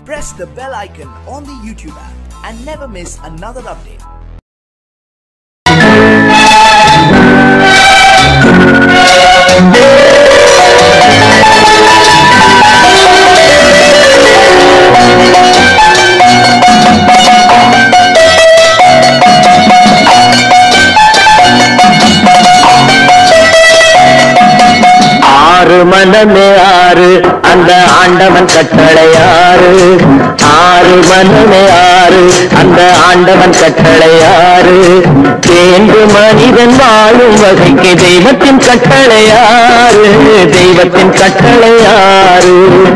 Press the bell icon on the YouTube app and never miss another update. मनमे आरु अंद आंडवन कट्टளையாறு ஆறு मनमे आरु अंद आंडवन कट्टளையாறு தேர்ந்து மனிதன் வாழும் வகைக்கு தெய்வத்தின் கட்டளையாறு தெய்வத்தின் கட்டளையாறு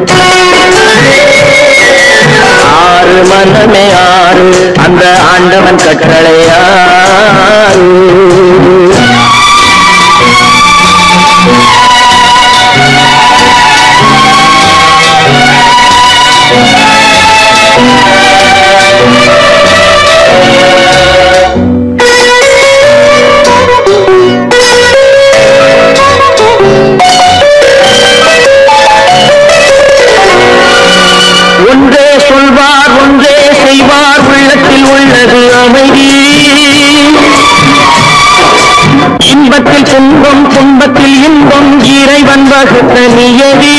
ஆறு मनमे आरु अंद आंडवन कट्टளையாறு ஒன்றே சொல்வார் ஒன்றே செய்வார் உள்ளத்தில் உள்ளது அமைதி இன்பத்தில் துன்பம் துன்பத்தில் இன்பம் இறைவன் வகுத்த நியதி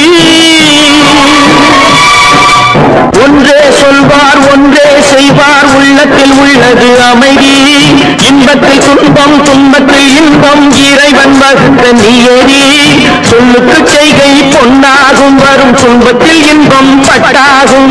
ஒன்றே சொல்வார் ஒன்றே செய்வார் உள்ளத்தில் உள்ளது அமைதி இன்பத்தில் துன்பம் துன்பத்தில் இன்பம் இறைவன் வகுத்த நியதி சொல்லுக்கு செய்கை பொன்னாகும் வரும் துன்பத்தில் இன்பம் பட்டாகும்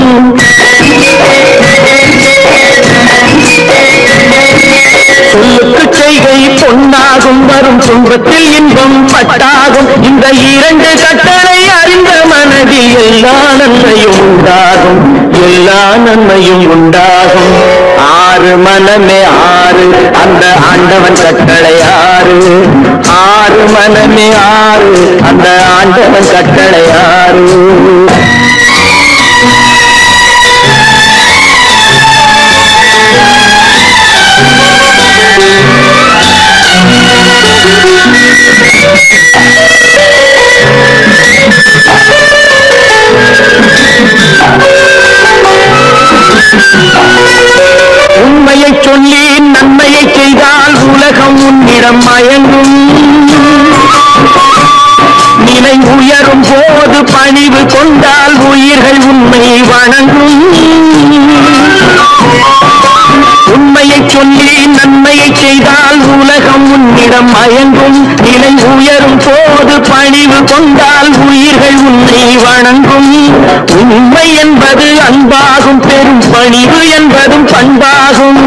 சொல்லுக்கு செய்கை பொன்னாகும் வரும் துன்பத்தில் இன்பம் பட்டாகும் இந்த இரண்டு கட்டளை அறிந்த மனதில் எல்லா நன்மையும் உண்டாகும் எல்லா நன்மையும் உண்டாகும் ஆறு मनमे ஆறு அந்த ஆண்டவன் கட்டளையாறு ஆறு मनमे ஆறு அந்த ஆண்டவன் கட்டளையாறு உண்மையை சொல்லி நன்மையை செய்தால் உலகம் உன்னிடம் மயங்கும் நிலை உயரும் போது பணிவு கொண்டால் உயிர்கள் உண்மை வணங்கும் உண்மையை சொல்லி நன்மையை செய்தால் உலகம் உன்னிடம் மயங்கும் நிலை உயரும் போது பணிவு கொண்டால் உயிர்கள் உன்னை வணங்கும் உண்மை என்பது அன்பாகும் பெரும் பணிவு என்பதும் பண்பாகும்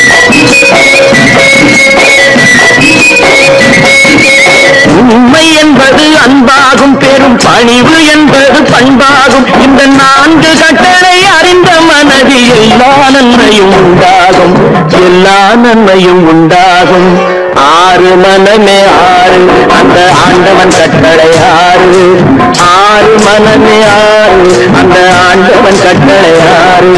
உண்மை என்பது அன்பாகும் பெரும் பணிவு என்பது பண்பாகும் இந்த நான்கு கட்டளை அறிந்த மனதில் எல்லா நன்மையும் உண்டாகும் எல்லா நன்மையும் உண்டாகும் ஆறு मनमे ஆறு அந்த ஆண்டவன் கட்டளையாறு ஆறு मनमे ஆறு அந்த ஆண்டவன் கட்டளையாறு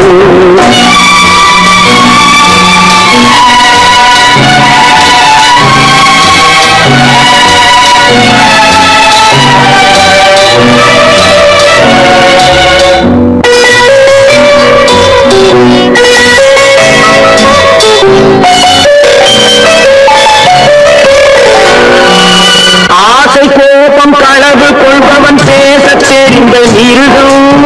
ஆசை கோபம் களவு கொள்பவன் பேச தெரிந்த மிருகம்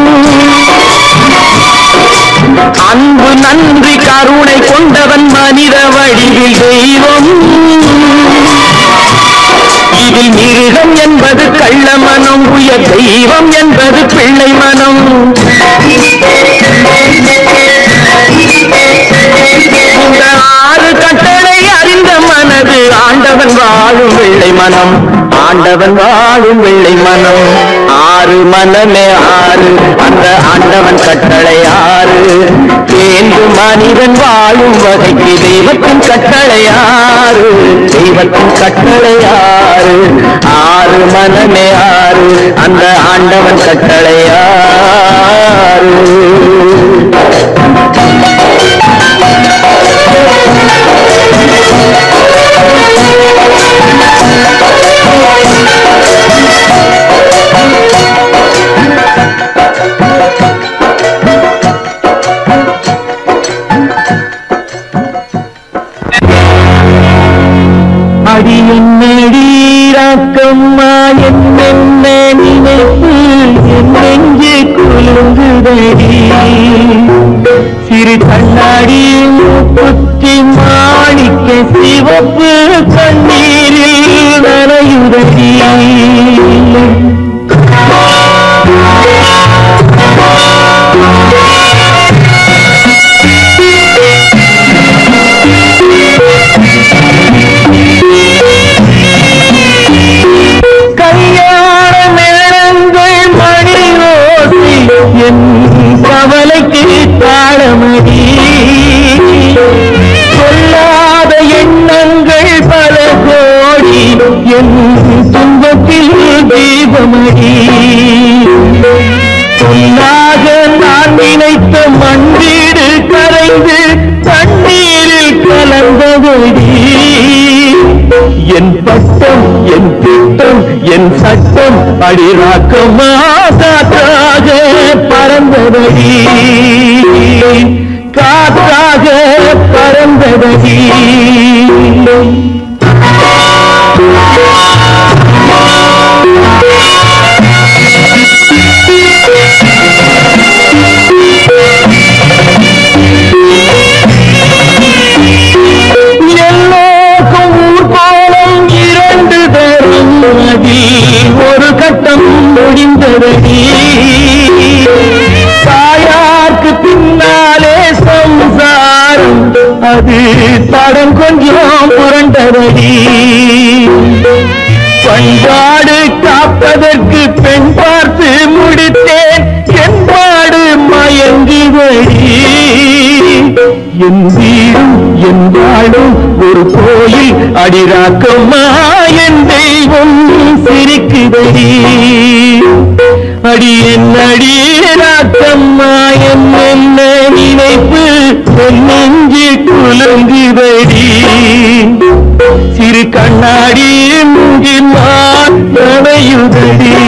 அன்பு நன்றி கருணை கொண்டவன் மனித வடிவில் தெய்வம் இதில் மிருகம் என்பது கள்ள மனம் உயர் தெய்வம் என்பது பிள்ளை மனம் இந்த ஆறு கட்டளை அறிந்த மனது ஆண்டவன் வாழும் வெள்ளை மனம் ஆண்டவன் வாழும் வெள்ளை மனம் ஆறு मनमे ஆறு அந்த ஆண்டவன் கட்டளையாறு தேர்ந்து மனிதன் வாழும் வகைக்கு தெய்வத்தின் கட்டளையாறு தெய்வத்தின் கட்டளையாறு ஆறு मनमे ஆறு அந்த ஆண்டவன் கட்டளையாறு என்னடி ராக்கம்மா என்ன நினைப்பு என் நெஞ்சு குலுங்குதடி சிறு கண்ணாடி குத்தி மாணிக்க சிவப்பு கண்ணீரில் நனையுதடி கவலைக்கு தாளமடி சொல்லாத எண்ணங்கள் பல கோடி என் துன்பத்தில் தீபமடி சொல்லாக நான் நினைத்த மண்ணீடு கரைந்து தண்ணீரில் கலந்தபடி என் பட்டம் என் திட்டம் என் சட்டம் அடிராக்கமா காற்றாக பறந்தபடி காற்றாக பறந்தபடி ஒரு கட்டம் முடிந்தபடி தாயாருக்கு பின்னாலே சம்சாரம் அது தடம் கொஞ்சம் புரண்டபடி பண்பாடு காப்பதற்கு பெண் பார்த்து முடித்தேன் என்பாடு மயங்குபடி என் வீடும் என் வாழும் ஒரு கோயில் அடிராக்கம்மா என் தெய்வம் சிரிக்குதடி அடி என் அடிராக்கம்மா என்ன நினைப்பு என் நெஞ்சு குலுங்குதடி சிறு கண்ணாடி மூங்கில் நனையுதடி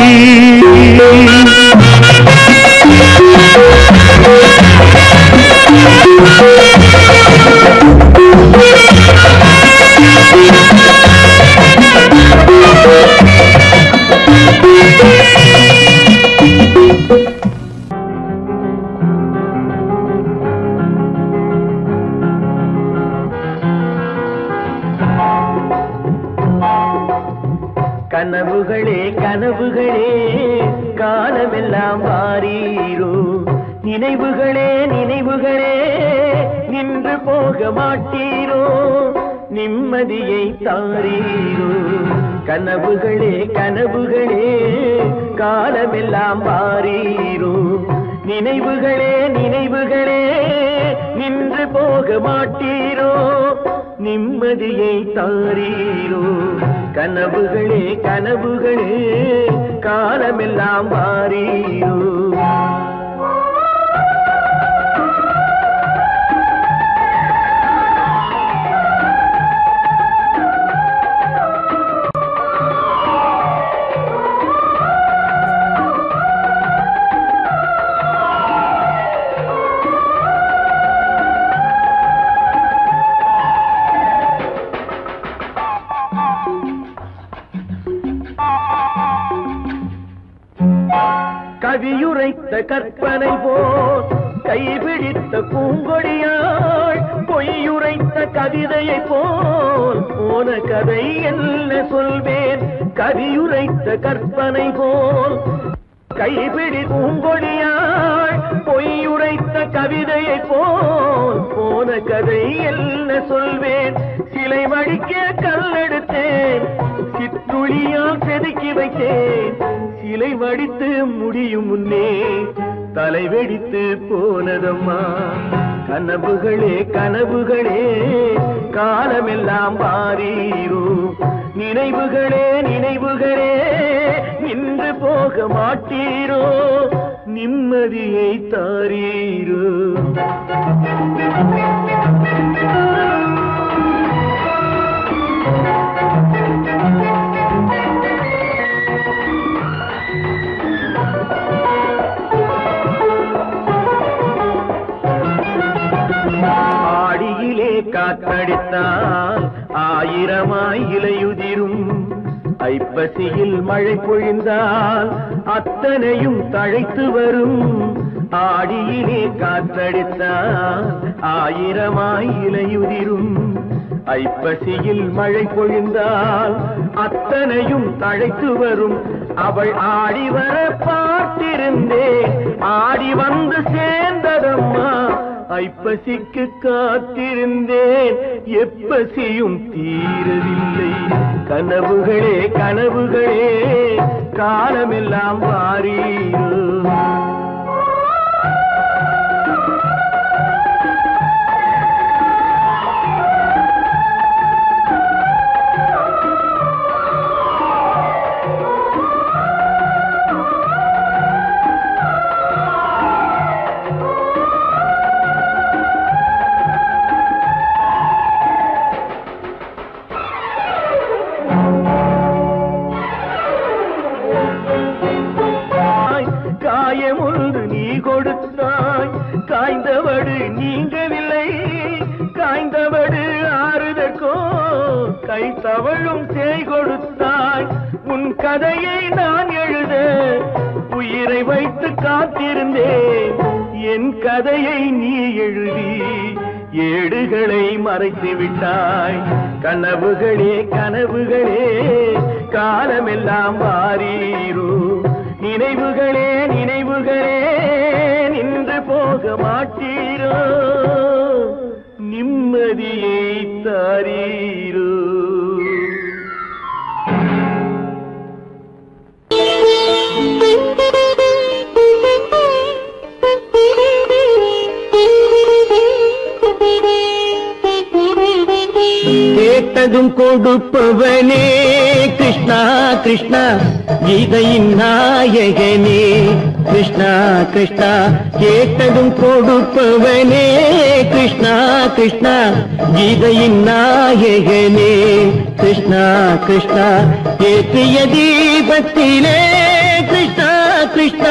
கனவுகளே கனவுகளே காலமெல்லாம் வாரீரோ நினைவுகளே நினைவுகளே நின்று போக மாட்டீரோ நிம்மதியை தாரீரோ கனவுகளே கனவுகளே காலமெல்லாம் வாரீரோ நினைவுகளே நினைவுகளே நின்று போக மாட்டீரோ நிம்மதியை தாரீரோ கனவுகளே கனவுகளே காலமெல்லாம் வாரீரோ கவியுரைத்த கற்பனை போல் கைபிடித்த பூங்கொடியாள் பொய்யுரைத்த கவிதையை போல் போன கதை என்ன சொல்வேன் கவியுரைத்த கற்பனை போல் கைபிடி பூங்கொடியாள் பொய்யுரைத்த கவிதையை போல் போன கதை என்ன சொல்வேன் சிலை வடிக்க கல்லெடுத்தேன் சிற்றுளியால் செதுக்கி வைத்தேன் சிலை வடித்து முடியும் முன்னே தலை வெடித்து போனதம்மா கனவுகளே கனவுகளே காலமெல்லாம் வாரீரோ நினைவுகளே நினைவுகளே நின்று போக மாட்டீரோ நிம்மதியை தாரீரோ காற்றடித்தால் ஆயிரமாய் இலையுதிரும் ஐப்பசியில் மழை பொழிந்தால் அத்தனையும் தழைத்து வரும் ஆடியிலே காற்றடித்தால் ஆயிரமாய் இலையுதிரும் ஐப்பசியில் மழை பொழிந்தால் அத்தனையும் தழைத்து வரும் அவள் ஆடி வர பார்த்திருந்தேன் ஆடி வந்து சேர்ந்ததம்மா ஐப்பசிக்கு காத்திருந்தேன் எப்பசியும் தீரவில்லை கனவுகளே கனவுகளே காலமெல்லாம் வாரீரோ காய்ந்தவடு நீங்கவில்லை காய்ந்தவடு ஆறுதற்கோ கை தவழும் சேய் கொடுத்தாய் உன் கதையை நான் எழுத உயிரை வைத்து காத்திருந்தேன் என் கதையை நீ எழுதி ஏடுகளை மறைத்து விட்டாய் கனவுகளே கனவுகளே காலமெல்லாம் வாரீரோ நினைவுகளே நினைவுகளே நின்று போக மாட்டீரோ நிம்மதியை தாரீரோ கேட்டதும் கொடுப்பவனே கிருஷ்ணா கிருஷ்ணா கீதையின் நாயகனே கிருஷ்ணா கிருஷ்ணா கேட்டதும் கொடுப்பவனே கிருஷ்ணா கிருஷ்ணா கீதையின் நாயகனே கிருஷ்ணா கிருஷ்ணா ஏற்றிய தீபத்திலே கிருஷ்ணா கிருஷ்ணா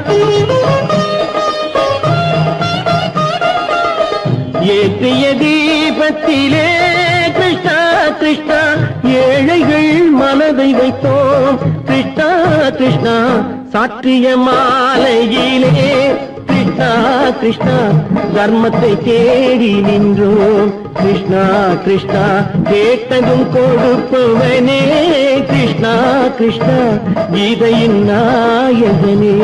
ஏற்றிய தீபத்திலே கிருஷ்ணா கிருஷ்ணா ஏழைகள் மனதை வைத்தோம் கிருஷ்ணா கிருஷ்ணா சாற்றிய மாலையிலே கிருஷ்ணா கிருஷ்ணா தர்மத்தை தேடி நின்றோம் கிருஷ்ணா கிருஷ்ணா கேட்டதும் கொடுப்பவனே கிருஷ்ணா கிருஷ்ணா கீதையின் நாயகனே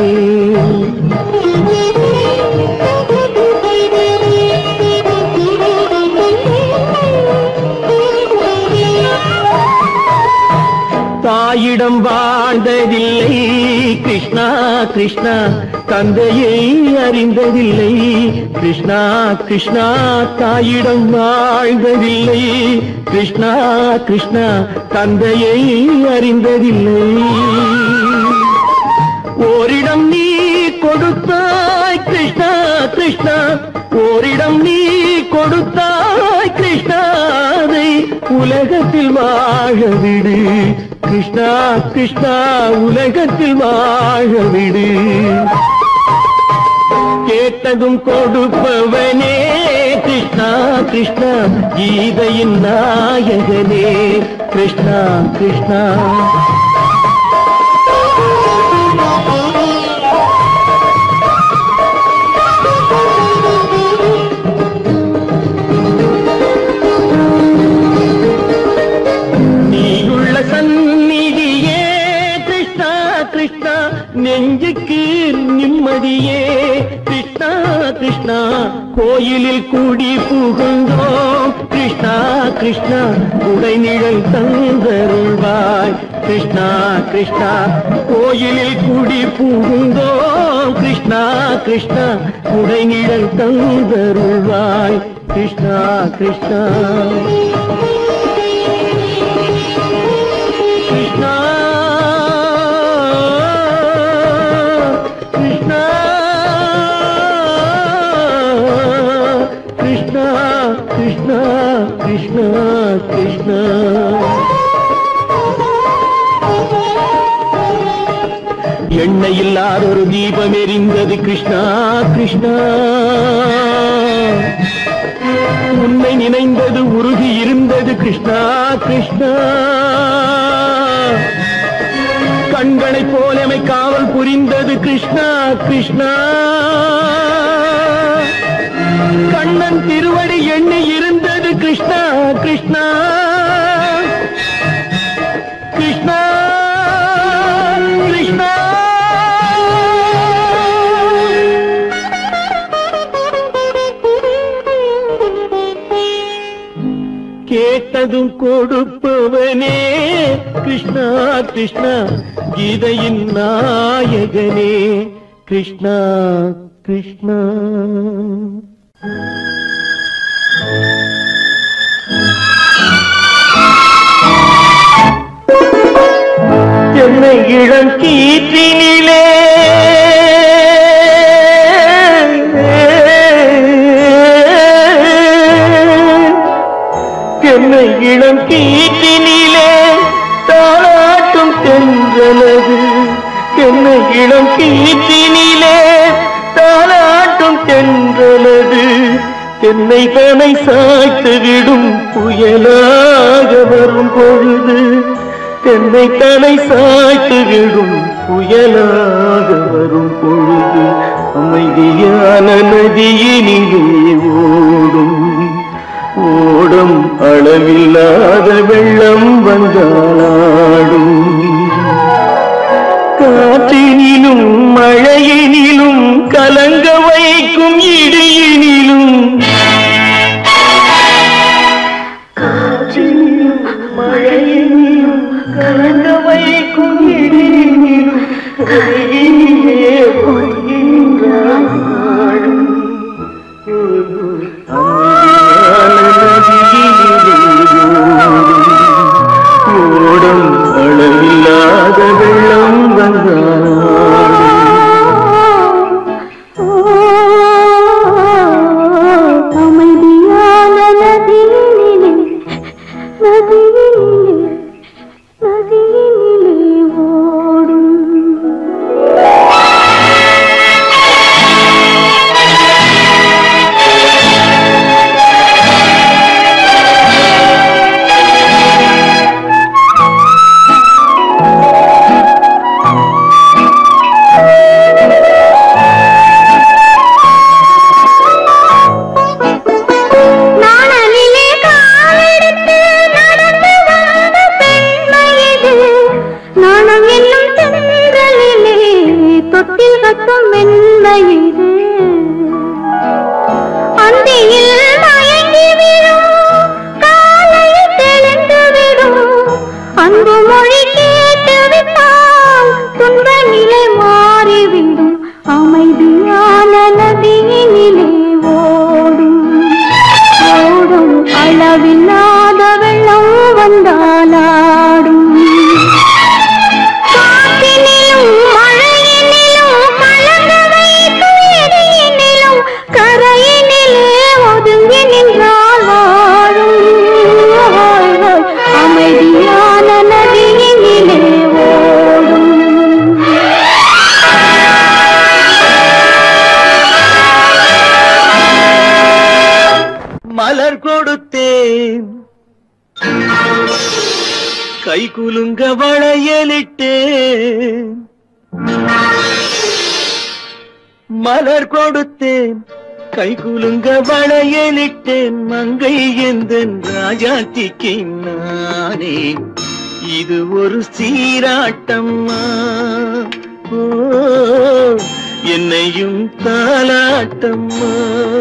தாயிடம் வாழ்ந்ததில்லை கிருஷ்ணா கிருஷ்ணா தந்தையை அறிந்ததில்லை கிருஷ்ணா கிருஷ்ணா தாயிடம் வாழ்ந்ததில்லை கிருஷ்ணா கிருஷ்ணா தந்தையை அறிந்ததில்லை ஓரிடம் நீ கொடுத்தாய் கிருஷ்ணா கிருஷ்ணா ஓரிடம் நீ கொடுத்தாய் கிருஷ்ணாவை உலகத்தில் வாழ விடு கிருஷ்ணா கிருஷ்ணா உலகத்தில் வாழ விடு கேட்டதும் கொடுப்பவனே கிருஷ்ணா கிருஷ்ணா கீதையின் நாயகனே கிருஷ்ணா கிருஷ்ணா நெஞ்சுக்கு நிம்மதியே கிருஷ்ணா கிருஷ்ணா கோயிலில் கூடி புகுந்தோம் கிருஷ்ணா கிருஷ்ணா உடைநிழல் தந்தருள்வாய் கிருஷ்ணா கிருஷ்ணா கோயிலில் கூடி புகுந்தோம் கிருஷ்ணா கிருஷ்ணா உடைநிழல் தந்தருள்வாய் கிருஷ்ணா கிருஷ்ணா கிருஷ்ணா கிருஷ்ணா கிருஷ்ணா கிருஷ்ணா எண்ணெய் இல்லாத ஒரு தீபம் எரிந்தது கிருஷ்ணா கிருஷ்ணா உன்னை நினைந்தது உருகி இருந்தது கிருஷ்ணா கிருஷ்ணா. கண்களைப் போலமை காவல் புரிந்தது கிருஷ்ணா கிருஷ்ணா. கண்ணன் திருவடி எண்ணி இருந்தது கிருஷ்ணா கிருஷ்ணா கிருஷ்ணா கிருஷ்ணா. கேட்டதும் கொடுப்பவனே கிருஷ்ணா கிருஷ்ணா. கீதையின் நாயகனே கிருஷ்ணா கிருஷ்ணா. என்னை இளங்கீற்றினிலே என்னை இளம் கீற்றினிலே தாளாட்டும் தென்றலது. என்னை இளம் கீற்றினிலே தாளாட்டும் தென்றலது. என்னை தனை சாய்த்து விடும் புயலாக வரும் பொழுது. என்னை தனை சாய்த்து விடும் புயலாக வரும் பொழுது. அமைதியான நதியினிலே ஓடும் ஓடும் அளவில்லாத வெள்ளம் வந்தாடும். காற்றினிலும் மழையினிலும் கலங்க வைக்கும் இடியினிலும். காற்றினிலும் மழையினிலும் கலங்க வைக்கும் இடியினிலும் கையினிலே போகின்றான். ஓடும் அளவில்லாத வெள்ளம் வந்தாடும். அமைதியான நதியினிலே நதியினிலே நதியினிலே ஓடும். மலர் கொடுத்தேன் கை குலுங்க வளையலிட்டேன். மலர் கொடுத்தேன் கை குலுங்க வளையலிட்டேன். மங்கை எந்தன் ராஜாத்திக்கு நானே இது ஒரு சீராட்டம்மா. ஓ என்னையும் தாலாட்டம்மா.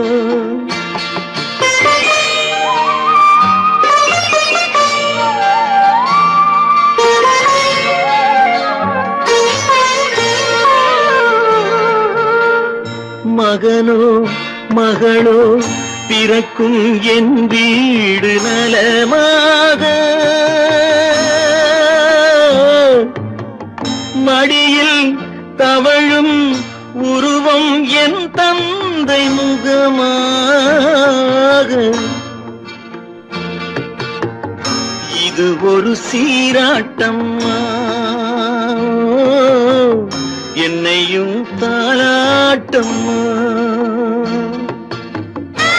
மகனோ மகளோ பிறக்கும் என் வீடு நலமாக. மடியில் தவழும் உருவம் என் தந்தை முகமாக. இது ஒரு சீராட்டம்மா. என்னையும் தாலாட்டம்மா.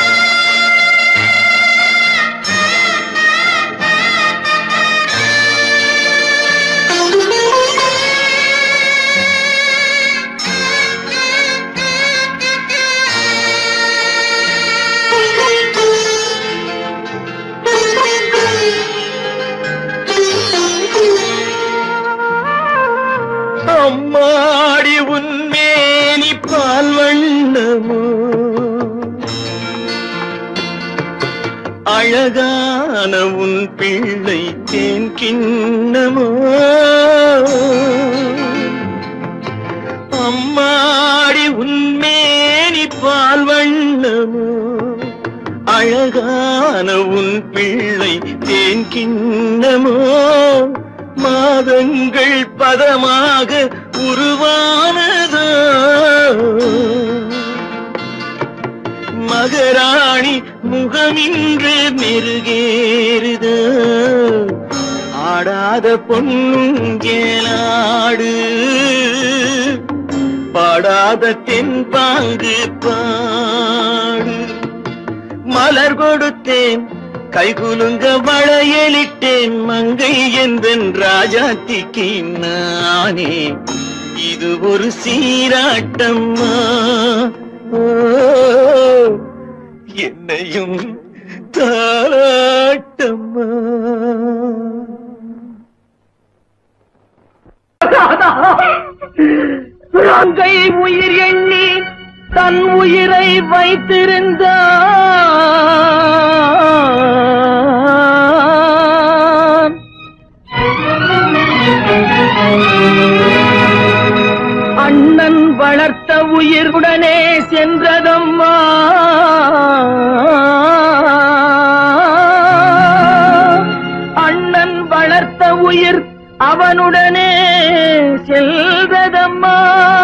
அழகான உன் பிள்ளை தேன் கிண்ணமோ அம்மாடி உன்மேனி பால் வண்ணமோ அழகான உன் பிள்ளை தேன் கிண்ணமோ மாதங்கள் பதமாக உருவானதோ மகராணி முகமின்று மெருகேறுதோ ஆடாத பொன்னுங்கேலாடு பாடாத தென்பாங்கு பாடு மலர் கொடுத்தேன் கைகுலுங்க வளையலிட்டேன் மங்கை என்பன் ராஜாத்திக்கு நானே இது ஒரு சீராட்டம்மா என்னையும் தாராட்டம்மா ரங்கை உயிர் எண்ணி தன் உயிரை வைத்திருந்தான் அண்ணன் வளர்த்த உயிருடனே சென்றதம்மா அண்ணன் வளர்த்த உயிர் அவனுடனே செல்வதம்மா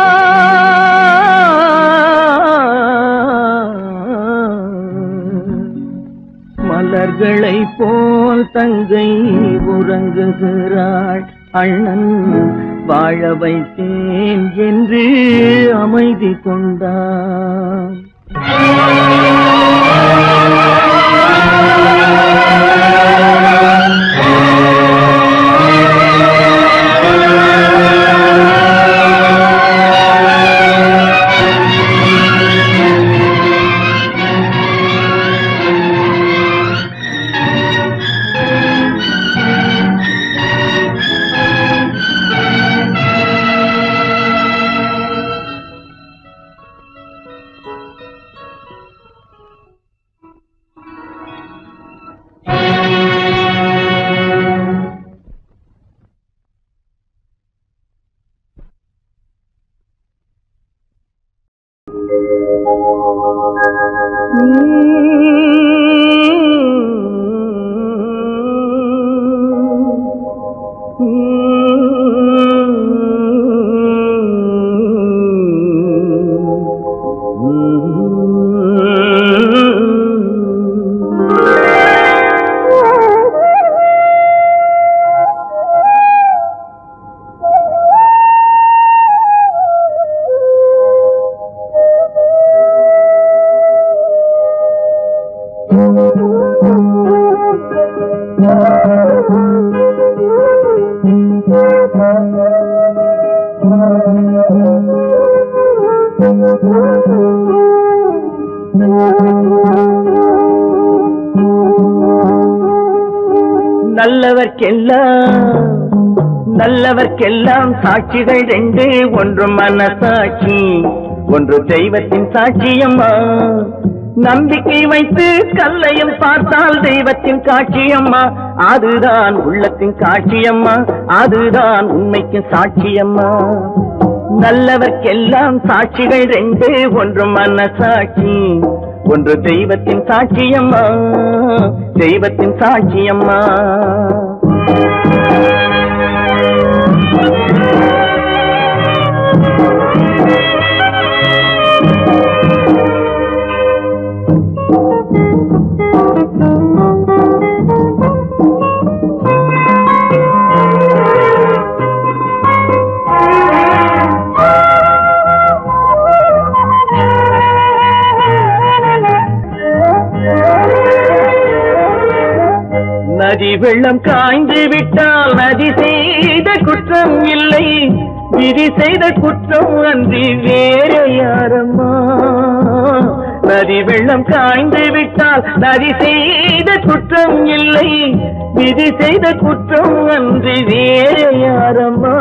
மலர்களை போல் தங்கை உறங்குகிறாள் அண்ணன் வாழ வைத்தேன் என்று அமைதி கொண்டான் நல்லவர்க்கெல்லாம் சாட்சிகள் ரெண்டு ஒன்று மனசாட்சி ஒன்று தெய்வத்தின் சாட்சியம்மா நம்பிக்கை வைத்து கல்லையும் பார்த்தால் தெய்வத்தின் காட்சியம்மா அதுதான் உள்ளத்தின் காட்சியம்மா அதுதான் உண்மைக்கு சாட்சியம்மா நல்லவர்க்கெல்லாம் சாட்சிகள் ரெண்டு ஒன்று மனசாட்சி ஒன்று தெய்வத்தின் சாட்சியம்மா தெய்வத்தின் சாட்சியம்மா நதி வெள்ளம் காய்ந்து விட்டால் நதி செய்த குற்றம் இல்லை விதி செய்த குற்றம் அன்றி வேற யாரம்மா நதி வெள்ளம் காய்ந்து விட்டால் நதி செய்த குற்றம் இல்லை விதி செய்த குற்றம் அன்றி வேற யாரம்மா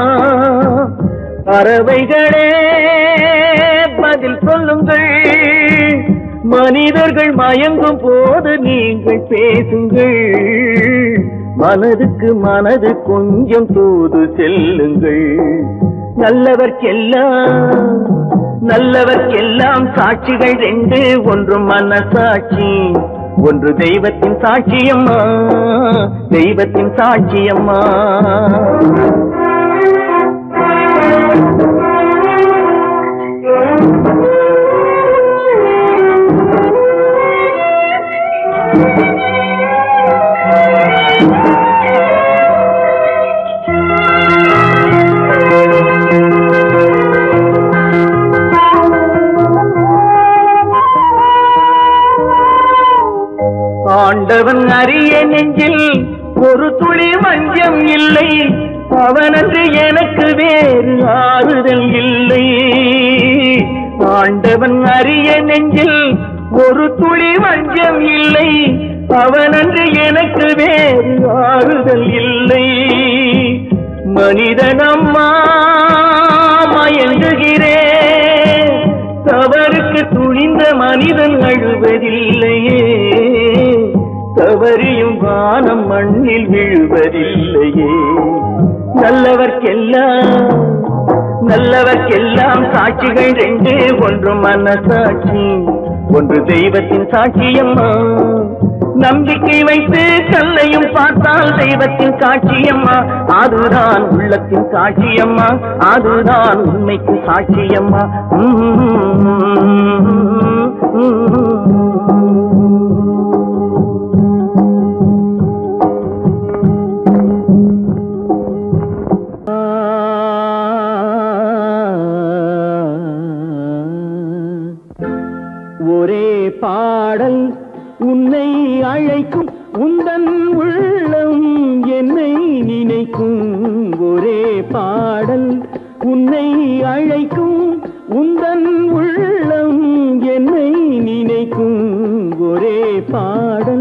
பறவைகளே பதில் சொல்லுங்கள் மனிதர்கள் மயங்கும் போது நீங்கள் பேசுங்கள், மனதுக்கு மனது கொஞ்சம் தூது செல்லுங்கள். நல்லவர்க்கெல்லாம் சாட்சிகள் ரெண்டு, ஒன்று மனசாட்சி, ஒன்று தெய்வத்தின் சாட்சியம்மா, தெய்வத்தின் சாட்சியம்மா. ஆண்டவன் அறிய நெஞ்சில் ஒரு துளி வஞ்சம் இல்லை, அவனன்று எனக்கு வேறு ஆறுதல் இல்லை. ஆண்டவன் அறிய நெஞ்சில் ஒரு துளி வஞ்சம் இல்லை, அவனன்று எனக்கு வேறு ஆறுதல் இல்லை. மனிதனம்மா மயங்குகிறேன், தவறுக்கு துணிந்த மனிதன் அழுவதில்லையே, தவறியும் வானம் மண்ணில் விழுவதில்லையே. நல்லவர்க்கெல்லாம் சாட்சிகள் ரெண்டு, ஒன்று மனசாட்சி, ஒன்று தெய்வத்தின் சாட்சியம்மா. நம்பிக்கை வைத்து கல்லையும் பார்த்தால் தெய்வத்தின் சாட்சியம்மா, அதுதான் உள்ளத்தின் சாட்சியம்மா, அதுதான் உண்மைக்கு சாட்சியம்மா. ஒரே பாடல் உன்னை அழைக்கும், உந்தன் உள்ளம் என்னை நினைக்கும். ஒரே பாடல் உன்னை அழைக்கும், உந்தன் உள்ளம் என்னை நினைக்கும். ஒரே பாடல்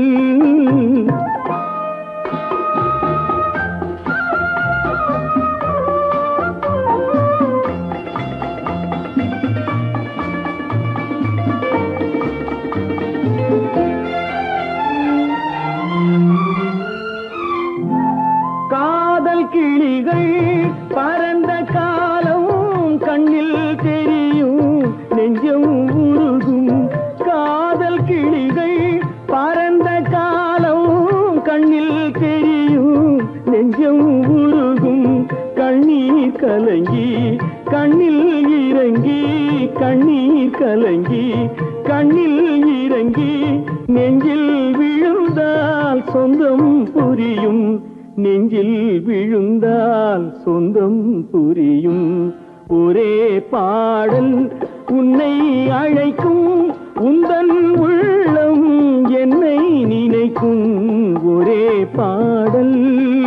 கிளிகள் பறந்த காலம் கண்ணில் தெரியும், நெஞ்சம் உருகும். காதல் கிளிகள் பறந்த காலம் கண்ணில் தெரியும், நெஞ்சம் உருகும். கண்ணீர் கலங்கி கண்ணில் இறங்கி, கண்ணீர் கலங்கி கண்ணில் இறங்கி, நெஞ்சில் விழுந்தால் சொந்தம் புரியும், நெஞ்சில் விழுந்தால் சொந்தம் புரியும். ஒரே பாடல் உன்னை அழைக்கும், உந்தன் உள்ளம் என்னை நினைக்கும். ஒரே பாடல்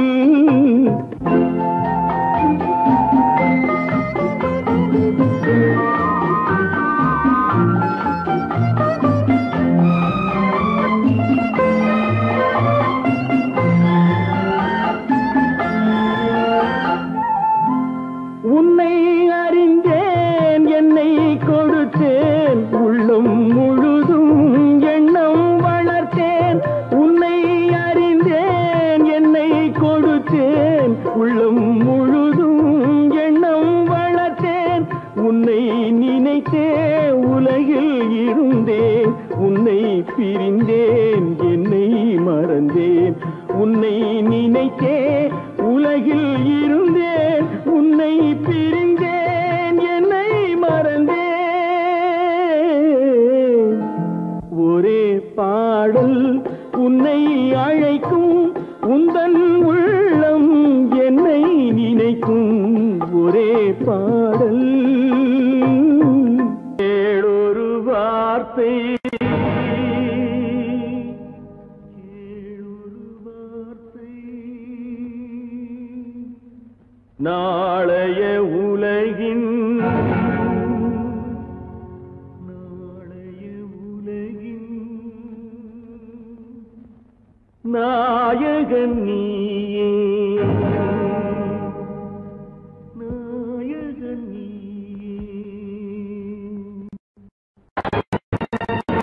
உன்னை அறிந்தேன், என்னை கொடுத்தேன், உள்ளம் முழுதும் எண்ணம் வளர்த்தேன். உன்னை அறிந்தேன், என்னை கொடுத்தேன், உள்ளம் முழுதும் எண்ணம் வளர்த்தேன். உன்னை நினைத்தே உலகில் இருந்தேன், உன்னை பிரிந்தேன், என்னை மறந்தேன். உன்னை நினைத்தே உலகில் இருந்தேன், உன்னை பிரிந்தேன், என்னை மறந்தேன். ஒரே பாடல் உன்னை அழைக்கும், உந்தன் உள்ளம் என்னை நினைக்கும். ஒரே பாடல் ஏழொரு வார்த்தை, நாளைய உலகின் நாயகன் நீயே, நாயகன் நீயே.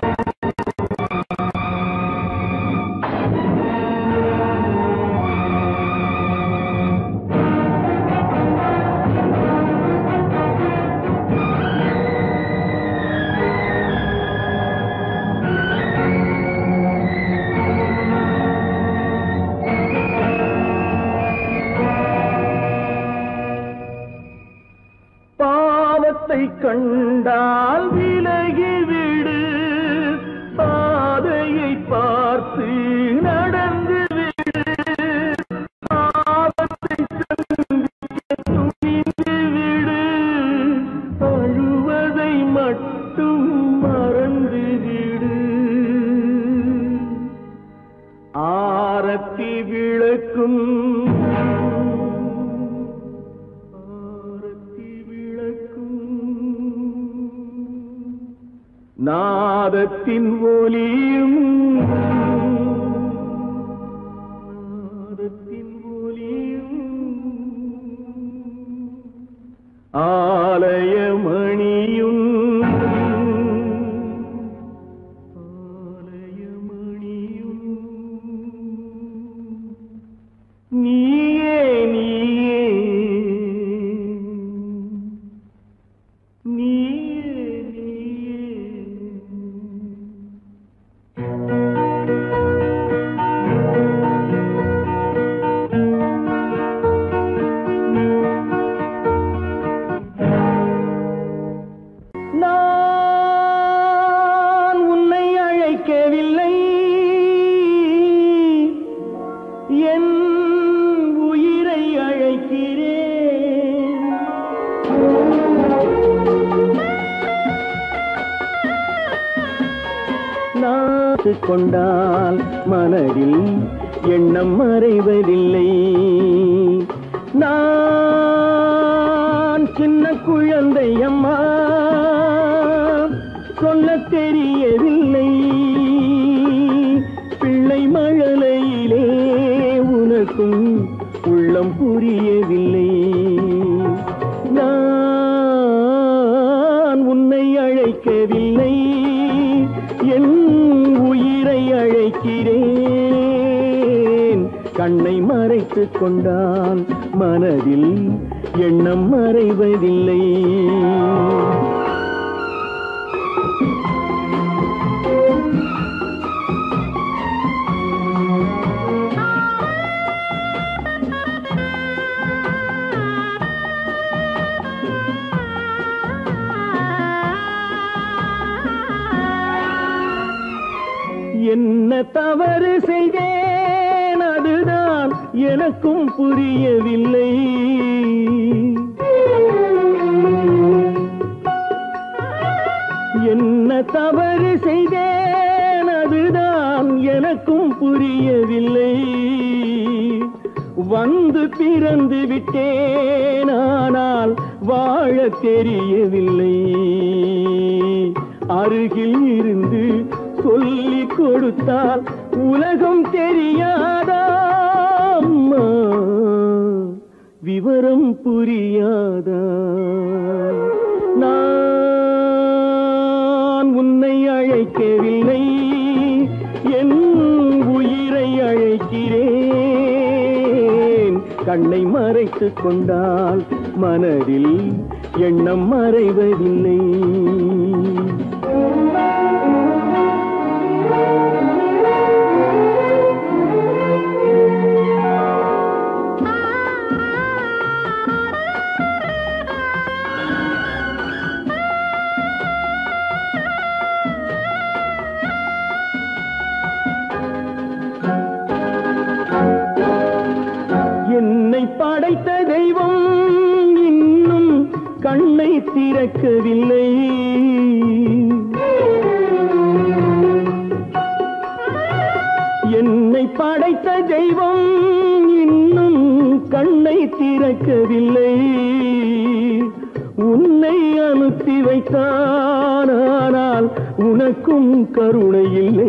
நாதத்தின் ஒலியும் ஆலயமணியும் நீயே நீயே நீயே நான் உன்னை அழைக்கவில்லை என் உயிரை அழைக்கிறேன் நாட்டு கொண்டால் மனதில் எண்ணம் மறைவதில்லை நான் சின்ன குழந்தை அம்மா சொல்ல தெரியவில்லை பிள்ளை மழலையிலே உனக்கும் உள்ளம் புரியவில்லை நான் உன்னை அழைக்கவில்லை என் உயிரை அழைக்கிறேன் கண்ணை மறைத்துக் கொண்டால் மனதில் எண்ணம் மறைவதில்லை என்ன தவறு செய்தேன் அதுதான் எனக்கும் புரியவில்லை என்ன தவறு செய்தேன் அதுதான் எனக்கும் புரியவில்லை வந்து பிறந்து விட்டேன் ஆனால் வாழ தெரியவில்லை அருகில் இருந்து சொல்லிக் கொடுத்தால் உலகம் தெரியாதா அம்மா விவரம் புரியாதா நான் உன்னை அழைக்கவில்லை என் உயிரை அழைக்கிறேன் கண்ணை மறைத்துக் கொண்டால் மனதில் எண்ணம் மறைவதில்லை படைத்த தெய்வம் இன்னும் கண்ணை திறக்கவில்லை என்னை படைத்த தெய்வம் இன்னும் கண்ணை திறக்கவில்லை உன்னை அனுப்பி வைத்தான் ஆனால் உனக்கும் கருணை இல்லை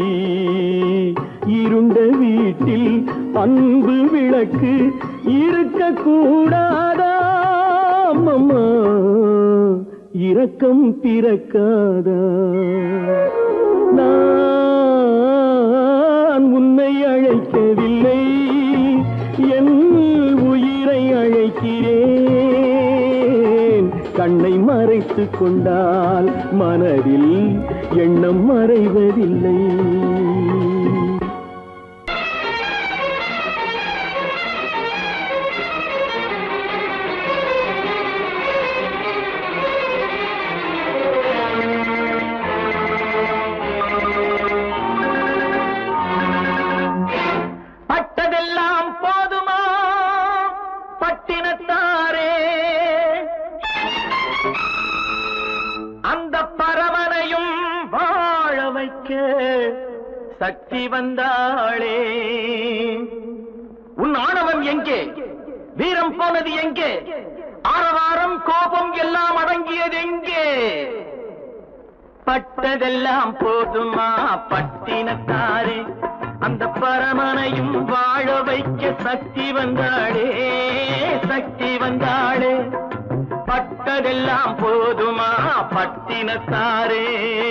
இருண்ட வீட்டில் அன்பு விளக்கு இருக்க கூடாதா அம்மா இரக்கம் பிறக்காதா நான் உன்னை அழைக்கவில்லை என் உயிரை அழைக்கிறேன் கண்ணை மறைத்துக் கொண்டால் மனதில் எண்ணம் மறைவதில்லை சக்தி வந்தாளே உன் ஆணவம் எங்கே வீரம் போனது எங்கே ஆரவாரம் கோபம் எல்லாம் அடங்கியது எங்கே பட்டதெல்லாம் போதுமா பட்டினத்தாரே, அந்த பரமனையும் வாழ வைக்க சக்தி வந்தாளே, சக்தி வந்தாளே. பட்டதெல்லாம் போதுமா பட்டினத்தாரே.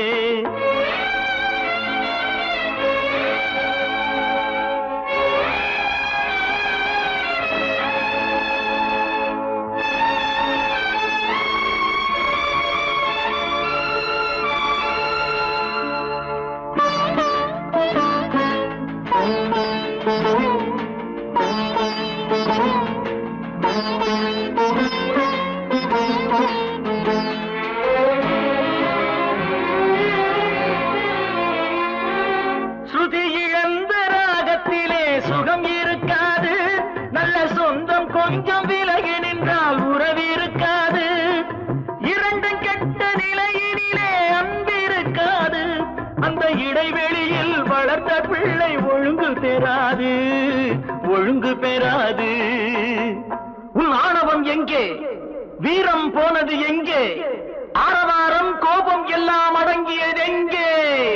ஸ்ருதி இழந்த ராகத்திலே சுகம் இருக்காது, நல்ல சொந்தம் கொஞ்சம் விலகி நின்றால் உறவு இருக்காது. இரண்டும் கெட்ட நிலையினிலே அன்பு இருக்காது, அந்த இடைவெளியில் வளர்த்த பிள்ளை ஒழுங்கு பெறாது, ஒழுங்கு பெறாது. உன் ஆணவம் எங்கே, வீரம் போனது எங்கே, ஆரவாரம் கோபம் எல்லாம் அடங்கியது எங்கே?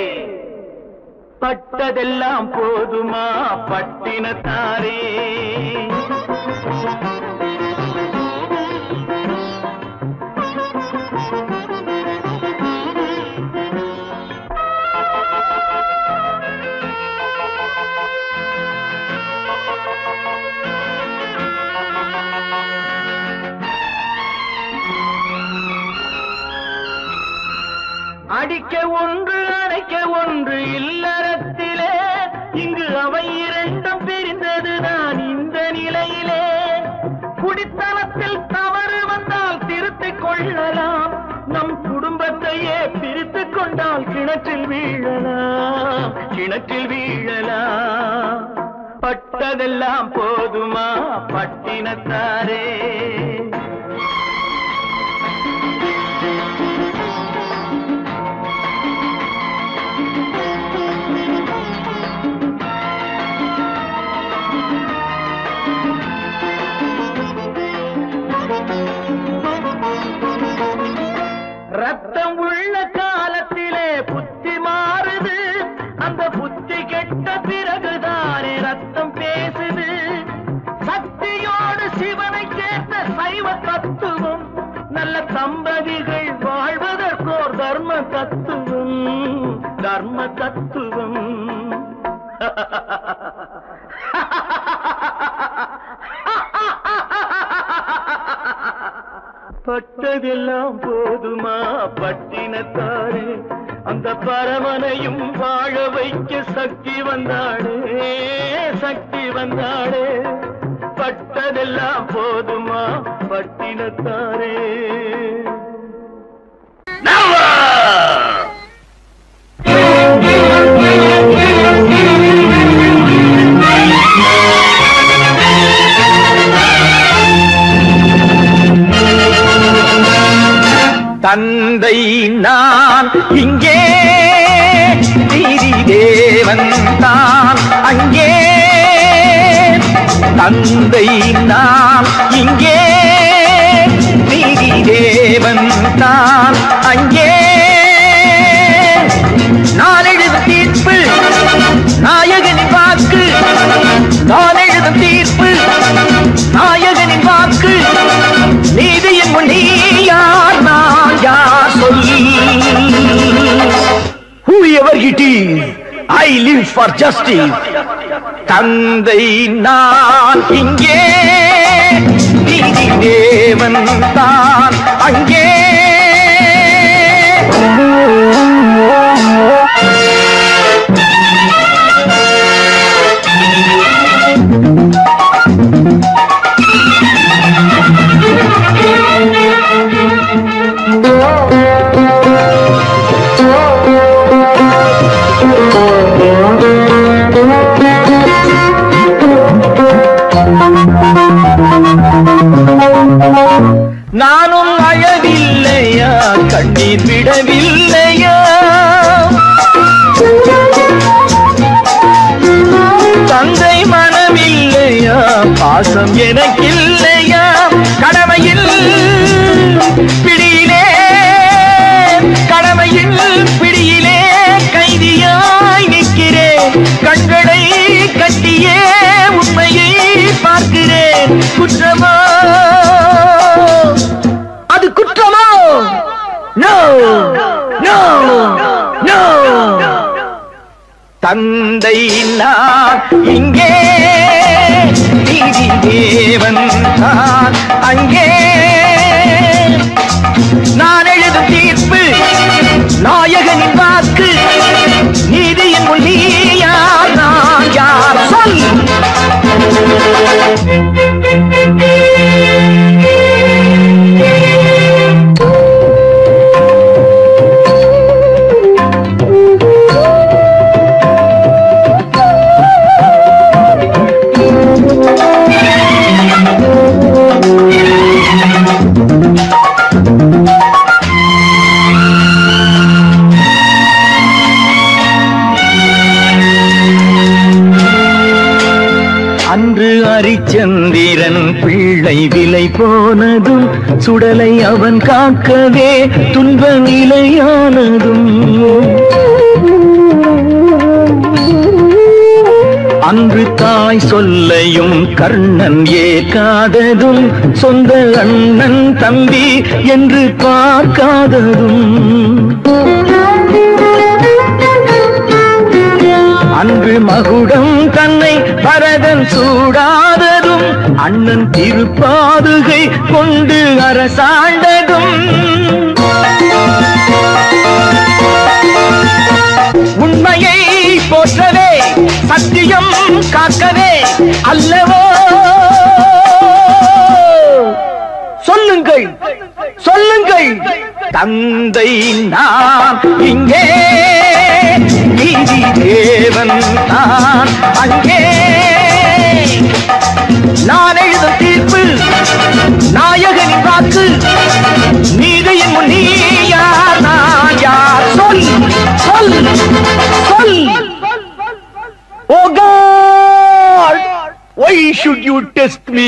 பட்டதெல்லாம் போதுமா பட்டினத்தாரே. அடிக்க ஒன்று அடைக்க ஒன்று இல்லறத்திலே, இங்கு அவை இரண்டும் பிரிந்தது நான் இந்த நிலையிலே. குடித்தனத்தில் தவறு வந்தால் திருத்திக் கொள்ளலாம், நம் குடும்பத்தையே பிரித்துக் கொண்டால் கிணற்றில் வீழலாம், கிணற்றில் வீழலாம். பட்டதெல்லாம் போதுமா பட்டினத்தாரே. ரத்தம் உள்ள காலத்திலே புத்தி மாறுது, அந்த புத்தி கெட்ட பிறகுதானே ரத்தம் பேசுது. சக்தியோடு சிவனை சேர்ந்த சைவ தத்துவம், நல்ல தம்பதிகள் வாழ்வதற்கோர் தர்ம தத்துவம், தர்ம தத்துவம். பட்டதெல்லாம் போதுமா பட்டினத்தாரே, அந்த பரமனையும் வாழ வைக்க சக்தி வந்தாளே, சக்தி வந்தாளே. பட்டதெல்லாம் போதுமா பட்டினத்தாரே. தந்தை நான் இங்கே, நீதி தேவன் தான் அங்கே. தந்தை நான் இங்கே, நீதி தேவன் தான் அங்கே. நான் எழுதும் தீர்ப்பு நாயகனின் வாக்கு, நான் எழுதும் தீர்ப்பு நாயகனின் வாக்கு. நீதியின் முன் நீ யார், நான் யார் சொல். Whoever it is, I live for justice. தந்தை நான் இங்கே, நீதி தேவன் தான் அங்கே. நானும் அழவில்லையா, கண்ணீர் விடவில்லையா, தந்தை மனமில்லையா, பாசம் எனக்கில்லையா, கடமையில் பிடியிலே, கடமையில் தந்தை நான் இங்கே, நீதி தேவன் நான் அங்கே. நான் எழுதும் தீர்ப்பு நாயகனின் வாக்கு, நீதியின் முன் நீ யார் நான் யார் சொல். அன்று அரிச்சந்திரன் பிள்ளை விலை போனதும், சுடலை அவன் காக்கவே துன்ப நிலையானதும். அன்று தாய் சொல்லையும் கர்ணன் ஏற்காததும், சொந்த அண்ணன் தம்பி என்று பார்க்காததும். அன்று மகுடம் தன்னை பரதன் சூடாததும், அண்ணன் திருப்பாதுகை கொண்டு அரசாண்டதும். உண்மையை போற்றவே சத்தியம் காக்கவே அல்லவோ. சொல்லுங்கள் சொல்லுங்கள், தந்தை நான் இங்கே, நீதி தேவன் நான் அங்கே. நான் எழுதும் தீர்ப்பு நாயகனின் வாக்கு, நீதியின் முன் நீ யார் நான் யார் சொல் சொல் சொல். Oh God, why should you test me?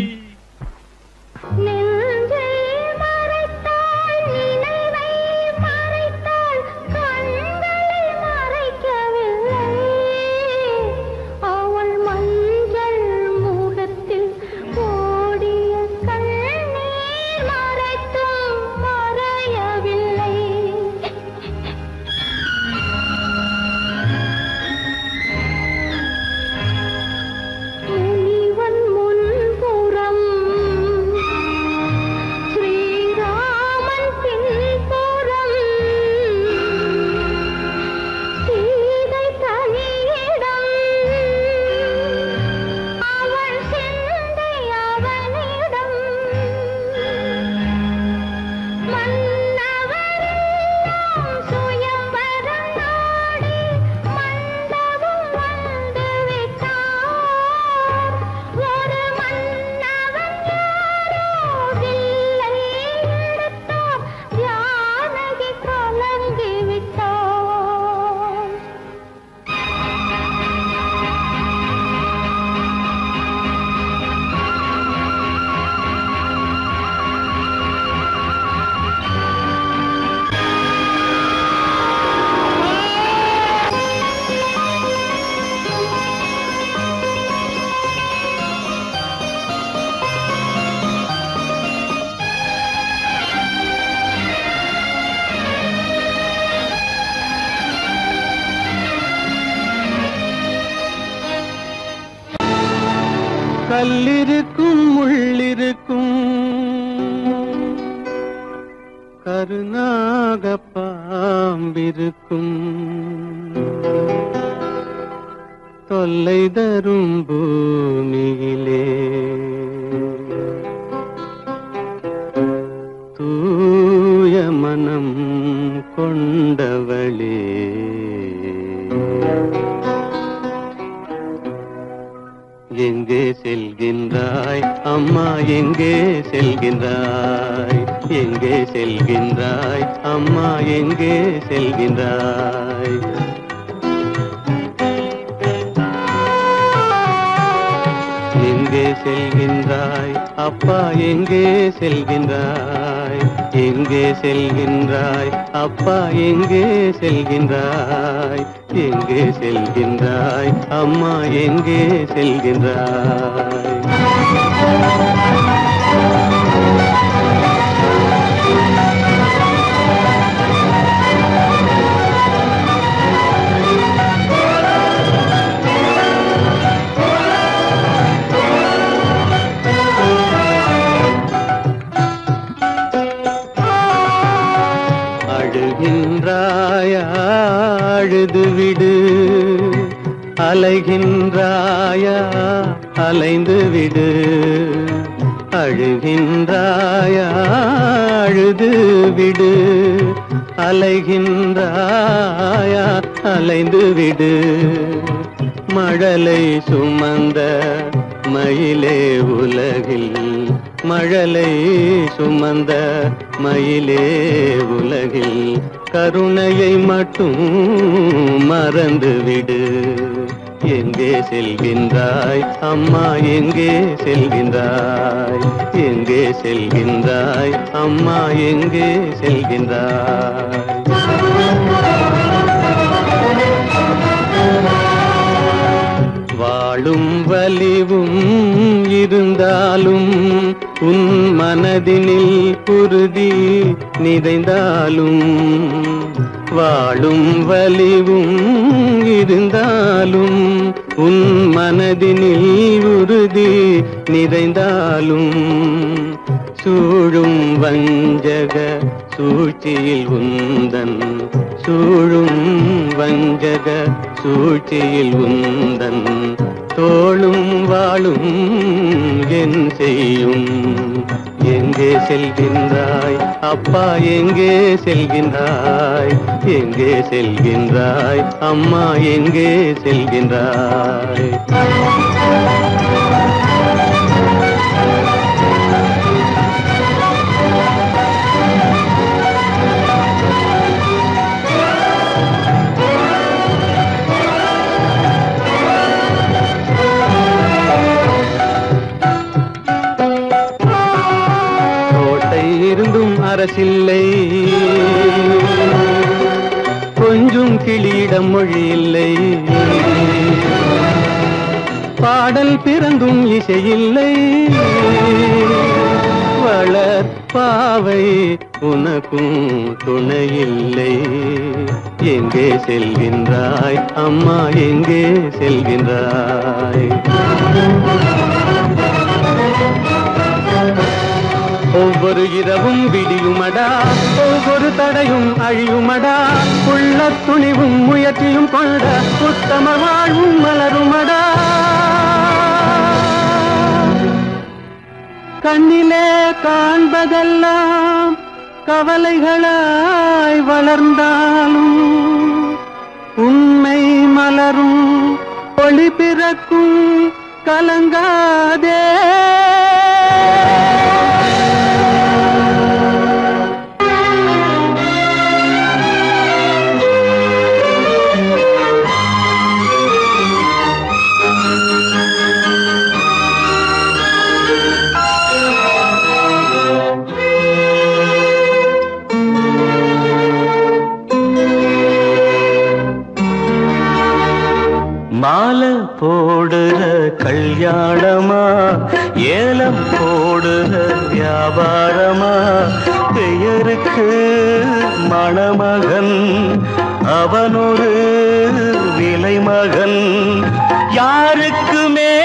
கல்லிருக்கும் முள்ளிருக்கும் கருநாக பாம்பிருக்கும் தொல்லை தரும் பூமியிலே தூய மனம் கொண்டவளே எங்கே செல்கின்றாய் அம்மா, எங்கே செல்கின்றாய்? எங்கே செல்கின்றாய் அம்மா, எங்கே செல்கின்றாய்? எங்கே செல்கின்றாய் அப்பா, எங்கே செல்கின்றாய்? எங்கே செல்கின்றாய் அப்பா, எங்கே செல்கின்றாய்? எங்கே செல்கின்றாய் அம்மா, எங்கே செல்கின்றாய்? அழுது விடு, அலைகின்றாயா அலைந்து விடு, அழுகின்றாயா அழுது விடு, அலைகின்றாயா அலைந்து விடு. மழலை சுமந்த மயிலே உலகில், மழலை சுமந்த மயிலே உலகில், கருணையை மட்டும் மறந்துவிடு. எங்கே செல்கின்றாய் அம்மா, எங்கே செல்கின்றாய், எங்கே செல்கின்றாய் அம்மா, எங்கே செல்கின்றாய். வாழும் வலிவும் இருந்தாலும், உன் மனதினில் உறுதி நிறைந்தாலும், வாழும் வலிவும் இருந்தாலும், உன் மனதினில் உறுதி நிறைந்தாலும், சூழும் வஞ்சக சூழ்ச்சியில் உந்தன், சூழும் வஞ்சக சூழ்ச்சியில் உந்தன், தோளும் வாழும் என் செய்யும். எங்கே செல்கின்றாய் அப்பா, எங்கே செல்கின்றாய், எங்கே செல்கின்றாய் அம்மா, எங்கே செல்கின்றாய். இருந்தும் அரசில்லை, கொஞ்சம் கிளியிடம் மொழி இல்லை, பாடல் பிறந்தும் இசையில்லை, வளர் பாவை உனக்கும் துணையில்லை. எங்கே செல்கின்றாய் அம்மா, எங்கே செல்கின்றாய். ஒவ்வொரு இரவும் விடியுமடா, ஒவ்வொரு தடையும் அழியுமடா, உள்ள துணிவும் முயற்சியும் கொண்ட உத்தம வாழ்வும் மலருமடா. கண்ணிலே காண்பதெல்லாம் கவலைகளாய் வளர்ந்தாலும், உண்மை மலரும் ஒளி பிறக்கும் கலங்காதே. மாலை போடுற கல்யாணமா, ஏலம் போடுற வியாபாரமா, பெயருக்கு மணமகன் அவனொரு விலை மகன். யாருக்குமே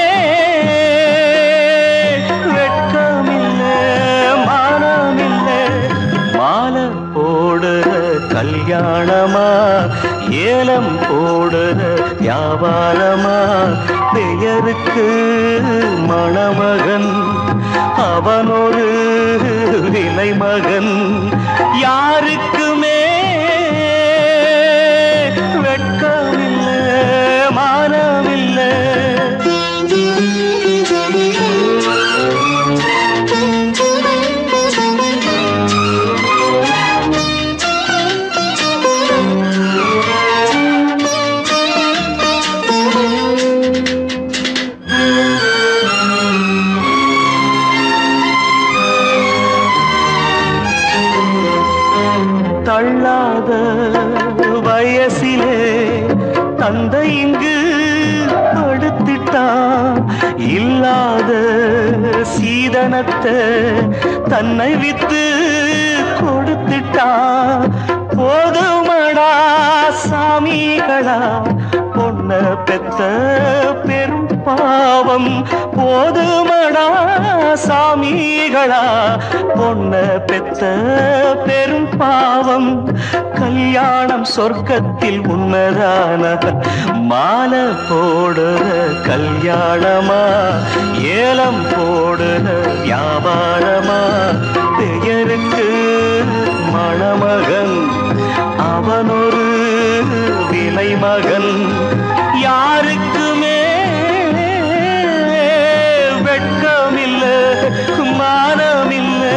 வெட்கமில்லை மானமில்லை, மாலை போடுற கல்யாணமா, ஏலம் போடுற வியாபாரமா, பெயருக்கு மணமகன் அவனொரு விலை மகன். யாருக்குமே வெட்கமில்லை மானமில்லை. தள்ளாத வயசிலே தந்தை இங்கு படுத்திட்டான், இல்லாத சீதனத்தை தன்னை வித்து கொடுத்துட்டான். போதுமடா சாமிகளா பொன் பொன்ன பெத்த பெரும் பாவம் போதுமடா சாமிகளா. பொன்ன பெத்த பெரும் பாவம் கல்யாணம் சொர்க்கத்தில் உன்னதான மாலை போடுற கல்யாணமா ஏலம் போடுற வியாபாரமா. பெயருக்கு மணமகன் அவனொரு விலை மகன். யாருக்குமே வெட்கமில்லை மானமில்லை.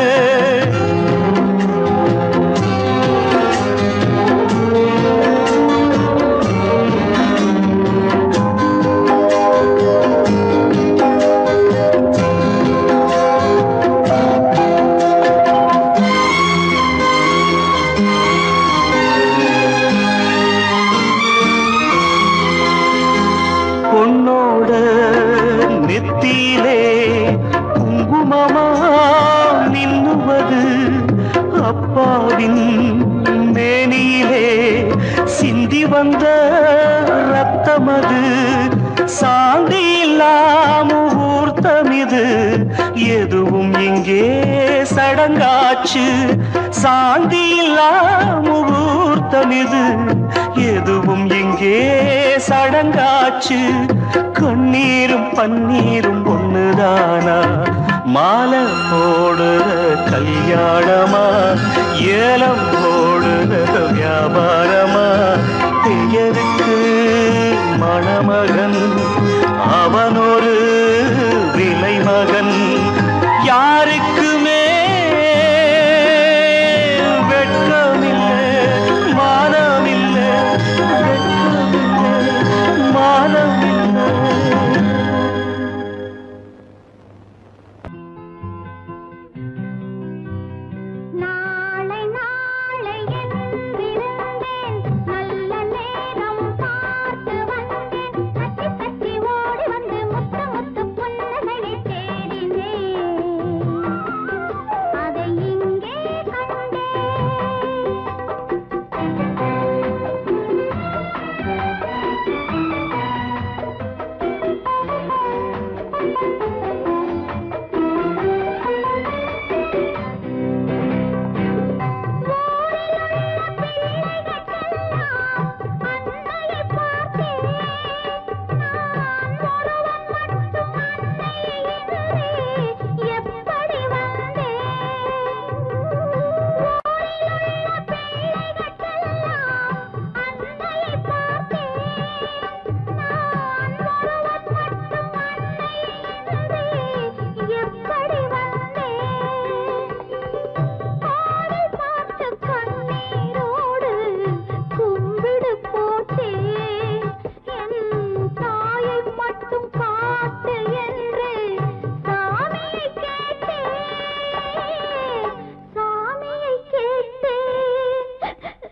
பொன்னோட நெத்தியிலே குங்குமமா மின்னுவது அப்பாவின் மேனியிலே சிந்தி வந்த ரத்தமது. சாந்தி இல்லாம முகூர்த்தமிது எதுவும் இங்கே சடங்காச்சு. சாந்தி இல்லாம முகூர்த்தமிது எதுவும் இங்கே சடங்காச்சு. கண்ணீரும் பன்னீரும் ஒண்ணுதானா மாலை போடுற கல்யாணமா ஏலம் போடுற வியாபாரமா. பெயருக்கு மணமகன் அவனொரு விலை மகன். யாருக்குமே வெட்கமில்லை மானமில்லை வெட்கமில்லை மானமில்லை. நாளை நாளை என்றிருந்தேன் நல்ல நேரம் பார்த்து வந்தேன். தட்டி தட்டி ஓடி வந்து முத்து முத்து புன்னகையை தேடினேன். அதை இங்கே கண்டேன். அன்னையை பார்த்தேன். நான் ஒருவன் மட்டும் அன்னையை எதிரே எப்படி வந்தேன். ஊரிலுள்ள பிள்ளைகளுக்கெல்லாம் அன்னையை பார்த்தேன். நான் ஒருவன் மட்டும் அன்னையை எதிரே எப்படி வந்தேன். ஆடை பார்த்து கண்ணீரோடு கும்பிடு போட்டேன். என் தாயை மட்டும் காட்டு என்று சாமியை கேட்டேன். சாமியை கேட்டேன்.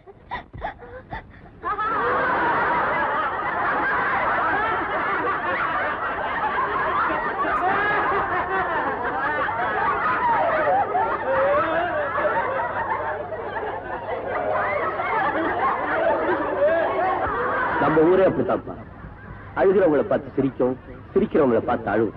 நம்ம ஊரே அப்படித்தான்ப்பா. அழுகிறவங்களை பார்த்து சிரிக்கும், சிரிக்கிறவங்களை பார்த்து அழுவும்.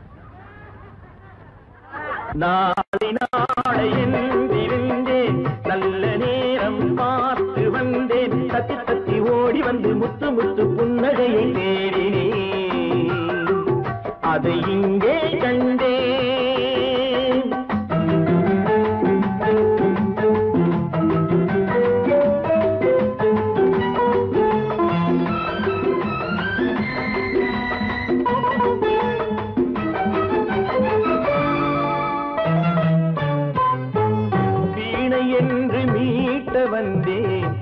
நாளை நாளை என்றிருந்தேன் நல்ல நேரம் பார்த்து வந்தேன். தத்தி தத்தி ஓடி வந்து முத்து முத்து புன்னகையை தேடினேன். அதை இங்கே கண்டேன். வீணை என்று மீட்ட வந்தேன்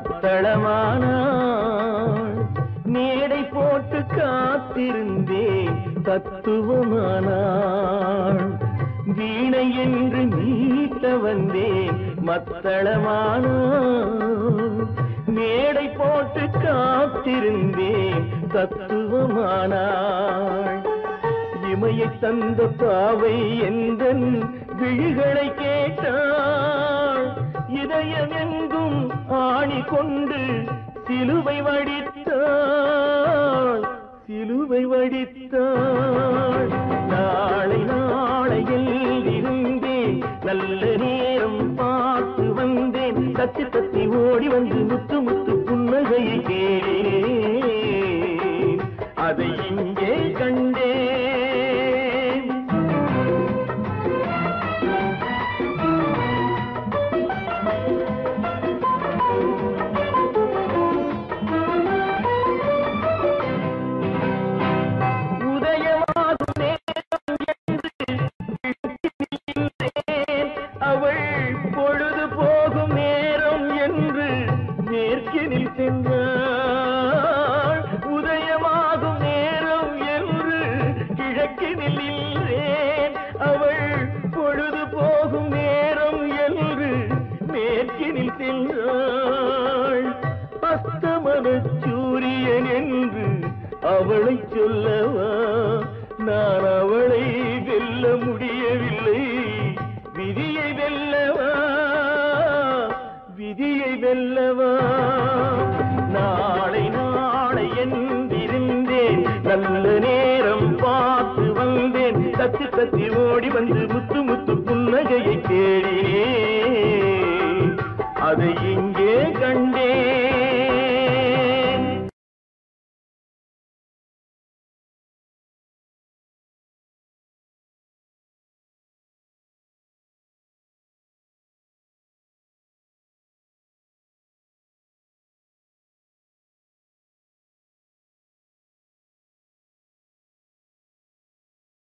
மத்தளமானாள். மேடை போட்டு காத்திருந்தேன் தத்துவமானாள். வீணை என்று மீட்ட வந்தேன் மத்தளமானாள். மேடை போட்டு காத்திருந்தேன் தத்துவமானாள். இமையை தந்த பாவை எந்தன் விழிகளை கேட்டாள். இதயம் எங்கும் ஆணி கொண்டு சிலுவை வடித்தாள். பூவை வடித்தாள். நாளை நாளையில் இருந்தேன், நல்ல நேரம் பார்த்து வந்தேன். தத்தி தத்தி ஓடி வந்து முத்து முத்து புன்னகையை கேளேன், அதை இங்கே கண்டேன். உதயமாகும் நேரம் என்று நின்றேன், அவள் பொழுது போகும் நேரம் என்று மேற்கினில் சென்றாள். உதயமாகும் நேரம் என்று கிழக்கினில் நின்றேன், அவள் பொழுது போகும் நேரம் என்று மேற்கினில் சென்றாள். அஸ்தமன சூரியன் என்று அவளை சொல்லவா, நான் அவளை வெல்ல முடியவில்லை. விதியை வெல்லவா, விதியை வெல்லவா. நாளை நாளை என்றிருந்தேன், நல்ல நேரம் பார்த்து வந்தேன். தத்தி தத்தி ஓடி வந்து